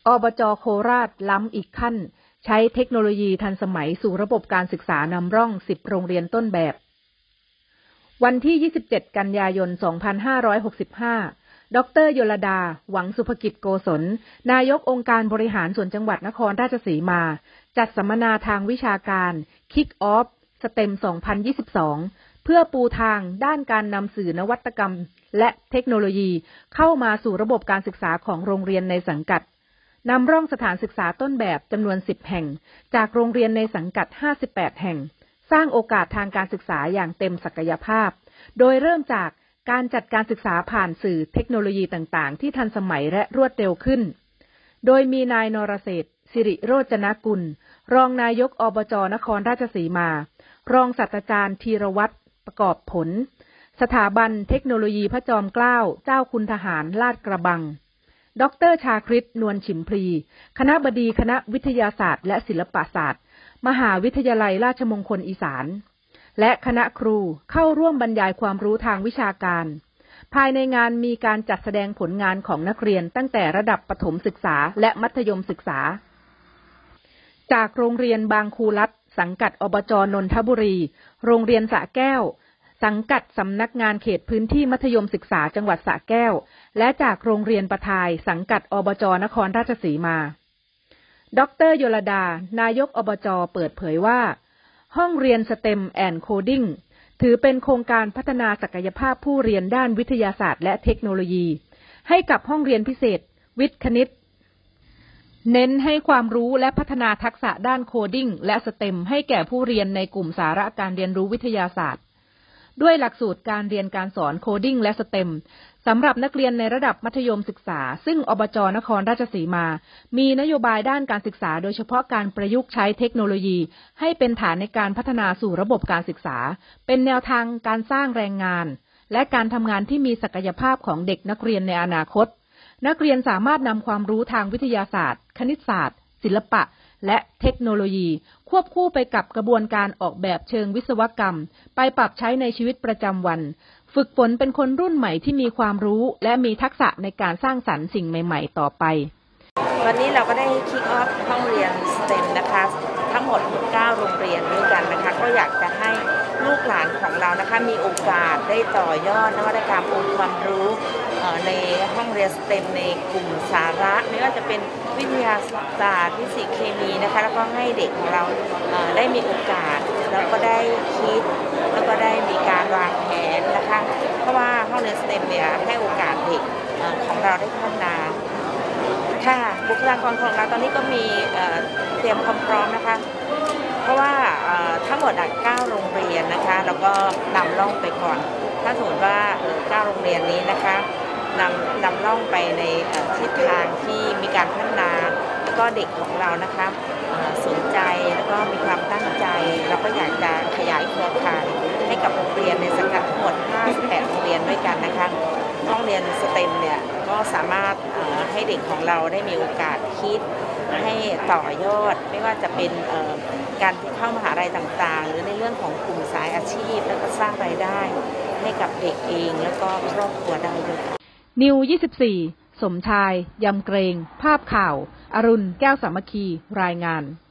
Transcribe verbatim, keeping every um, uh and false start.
อบจ.โคราชล้ำอีกขั้นใช้เทคโนโลยีทันสมัยสู่ระบบการศึกษานำร่องสิบโรงเรียนต้นแบบวันที่ยี่สิบเจ็ดกันยายนสองพันห้าร้อยหกสิบห้าดร.โยลดาหวังสุภกิจโกศลนายกองค์การบริหารส่วนจังหวัดนครราชสีมาจัดสัมมนาทางวิชาการ Kick Off สเต็ม สองพันยี่สิบสอง เพื่อปูทางด้านการนำสื่อนวัตกรรมและเทคโนโลยีเข้ามาสู่ระบบการศึกษาของโรงเรียนในสังกัดนำร่องสถานศึกษาต้นแบบจำนวนสิบแห่งจากโรงเรียนในสังกัดห้าสิบแปดแห่งสร้างโอกาสทางการศึกษาอย่างเต็มศักยภาพโดยเริ่มจากการจัดการศึกษาผ่านสื่อเทคโนโลยีต่างๆที่ทันสมัยและรวดเร็วขึ้นโดยมีนายนรเศรษฐ์สิริโรจนกุลรองนายกอบจ.นครราชสีมารองศาสตราจารย์ธีรวัตรประกอบผลสถาบันเทคโนโลยีพระจอมเกล้าเจ้าคุณทหารลาดกระบังดร.ชาคริตนวลฉิมพลีคณบดีคณะวิทยาศาสตร์และศิลปศาสตร์มหาวิทยาลัยราชมงคลอีสานและคณะครูเข้าร่วมบรรยายความรู้ทางวิชาการภายในงานมีการจัดแสดงผลงานของนักเรียนตั้งแต่ระดับประถมศึกษาและมัธยมศึกษาจากโรงเรียนบางคูรัฐสังกัดอบจ.นนทบุรีโรงเรียนสระแก้วสังกัดสำนักงานเขตพื้นที่มัธยมศึกษาจังหวัดสระแก้วและจากโรงเรียนประทายสังกัดอบจ.นครราชสีมาดร.โยลดานายกอบจ.เปิดเผยว่าห้องเรียน สเต็ม แอนด์ โคดิ้ง ถือเป็นโครงการพัฒนาศักยภาพผู้เรียนด้านวิทยาศาสตร์และเทคโนโลยีให้กับห้องเรียนพิเศษวิทย์คณิตเน้นให้ความรู้และพัฒนาทักษะด้านโคดิ้งและ สเต็ม ให้แก่ผู้เรียนในกลุ่มสาระการเรียนรู้วิทยาศาสตร์ด้วยหลักสูตรการเรียนการสอนโคดิ้งและ สเต็ม สำหรับนักเรียนในระดับมัธยมศึกษาซึ่งอบจ.นครราชสีมามีนโยบายด้านการศึกษาโดยเฉพาะการประยุกต์ใช้เทคโนโลยีให้เป็นฐานในการพัฒนาสู่ระบบการศึกษาเป็นแนวทางการสร้างแรงงานและการทำงานที่มีศักยภาพของเด็กนักเรียนในอนาคตนักเรียนสามารถนำความรู้ทางวิทยาศาสตร์คณิตศาสตร์ศิลปะและเทคโนโลยีควบคู่ไปกับกระบวนการออกแบบเชิงวิศวกรรมไปปรับใช้ในชีวิตประจำวันฝึกฝนเป็นคนรุ่นใหม่ที่มีความรู้และมีทักษะในการสร้างสรรค์สิ่งใหม่ๆต่อไปวันนี้เราก็ได้คิกออฟห้องเรียน สเต็ม นะคะทั้งหมดเก้าโรงเรียนด้วยกันนะคะก็อยากจะให้ลูกหลานของเรานะคะมีโอกาสได้ต่อยอดนวัตกรรมองค์ความรู้ในห้องเรียน สเต็ม ในกลุ่มสาระไม่ว่าจะเป็นวิทยาศาสตร์ฟิสิกส์เคมีนะคะแล้วก็ให้เด็กของเราได้มีโอกาสแล้วก็ได้คิดแล้วก็ได้มีการวางแผนนะคะเพราะว่าห้องเรียน สเต็ม เนี่ยให้โอกาสเด็กของเราได้พัฒนาค่ะบุคลากรของเราตอนนี้ก็มีเตรียมความพร้อมนะคะเพราะว่าทั้งหมดเก้าโรงเรียนนะคะแล้วก็นำล่องไปก่อนถ้าสมมติว่าเก้าโรงเรียนนี้นะคะนำนำล่องไปในทิศทางที่มีการพัฒนาแล้วก็เด็กของเรานะคะสนใจแล้วก็มีความตั้งใจเราก็อยากจะขยายเครือข่ายให้กับโรงเรียนในสังกัดทั้งหมดห้าสิบแปดโรงเรียนด้วยกันนะคะห้องเรียน สเต็ม เนี่ยก็สามารถให้เด็กของเราได้มีโอกาสคิดให้ต่อยอดไม่ว่าจะเป็นการเข้ามหาลัยต่างๆหรือในเรื่องของกลุ่มสายอาชีพแล้วก็สร้างรายได้ให้กับเด็กเองแล้วก็ครอบครัวได้ด้วยนิวยี่สิบสี่สมชายยำเกรงภาพข่าวอรุณแก้วสามัคคีรายงาน